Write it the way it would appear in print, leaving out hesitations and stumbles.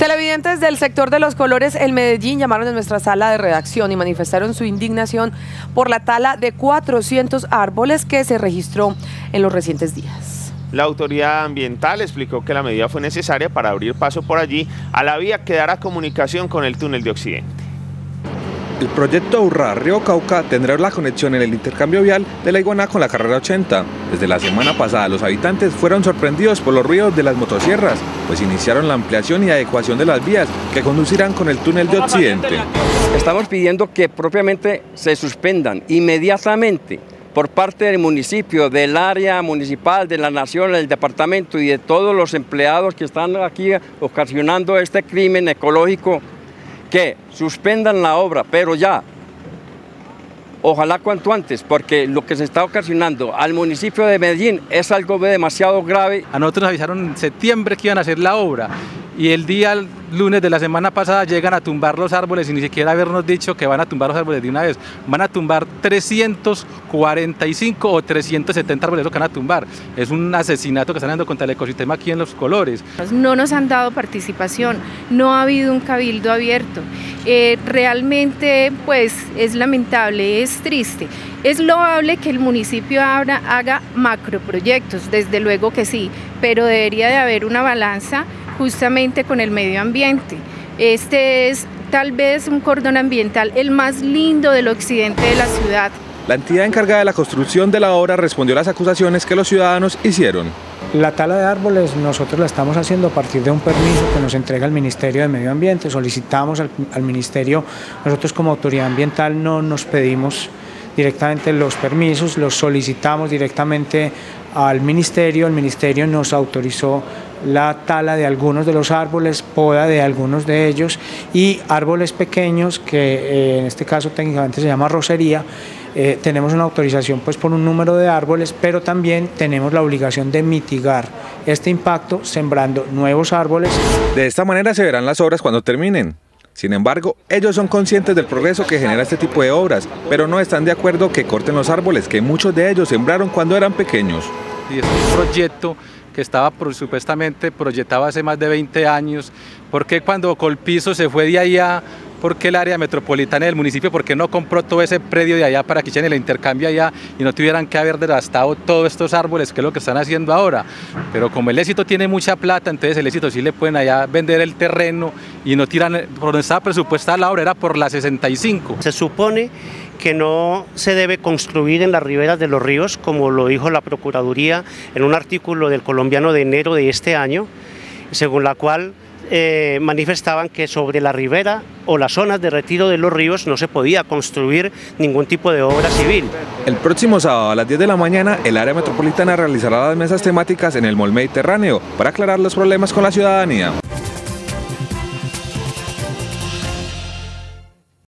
Televidentes del sector de Los Colores en Medellín llamaron a nuestra sala de redacción y manifestaron su indignación por la tala de 400 árboles que se registró en los recientes días. La autoridad ambiental explicó que la medida fue necesaria para abrir paso por allí a la vía que dará comunicación con el túnel de Occidente. El proyecto Urra-Río Cauca tendrá la conexión en el intercambio vial de La Iguana con la carrera 80. Desde la semana pasada los habitantes fueron sorprendidos por los ruidos de las motosierras, pues iniciaron la ampliación y adecuación de las vías que conducirán con el túnel de Occidente. Estamos pidiendo que propiamente se suspendan inmediatamente por parte del municipio, del área municipal, de la nación, del departamento y de todos los empleados que están aquí ocasionando este crimen ecológico, que suspendan la obra, pero ya, ojalá cuanto antes, porque lo que se está ocasionando al municipio de Medellín es algo demasiado grave. A nosotros nos avisaron en septiembre que iban a hacer la obra y el día lunes de la semana pasada llegan a tumbar los árboles sin ni siquiera habernos dicho que van a tumbar los árboles de una vez. Van a tumbar 345 o 370 árboles, lo que van a tumbar. Es un asesinato que están haciendo contra el ecosistema aquí en Los Colores. No nos han dado participación, no ha habido un cabildo abierto. Realmente pues es lamentable, es triste. Es loable que el municipio haga macroproyectos, desde luego que sí, pero debería de haber una balanza justamente con el medio ambiente. Este es tal vez un cordón ambiental el más lindo del occidente de la ciudad. La entidad encargada de la construcción de la obra respondió a las acusaciones que los ciudadanos hicieron. La tala de árboles nosotros la estamos haciendo a partir de un permiso que nos entrega el Ministerio de Medio Ambiente. Solicitamos al Ministerio, nosotros como autoridad ambiental no nos pedimos directamente los permisos, los solicitamos directamente al Ministerio. El Ministerio nos autorizó la tala de algunos de los árboles, poda de algunos de ellos y árboles pequeños que en este caso técnicamente se llama rosería. Tenemos una autorización pues por un número de árboles, pero también tenemos la obligación de mitigar este impacto sembrando nuevos árboles. De esta manera se verán las obras cuando terminen. Sin embargo, ellos son conscientes del progreso que genera este tipo de obras, pero no están de acuerdo que corten los árboles que muchos de ellos sembraron cuando eran pequeños. Y es un proyecto que estaba supuestamente proyectado hace más de 20 años. ¿Por qué cuando Colpiso se fue de allá? ¿Por qué el área metropolitana del municipio? ¿Por qué no compró todo ese predio de allá para que hicieran el intercambio allá y no tuvieran que haber devastado todos estos árboles, que es lo que están haciendo ahora? Pero como el Éxito tiene mucha plata, entonces el Éxito sí le pueden allá vender el terreno y no tiran, por donde estaba presupuestada la obra era por la 65. Se supone que no se debe construir en las riberas de los ríos, como lo dijo la Procuraduría en un artículo del Colombiano de enero de este año, según la cual manifestaban que sobre la ribera o las zonas de retiro de los ríos no se podía construir ningún tipo de obra civil. El próximo sábado a las 10 de la mañana el área metropolitana realizará las mesas temáticas en el Mall Mediterráneo para aclarar los problemas con la ciudadanía.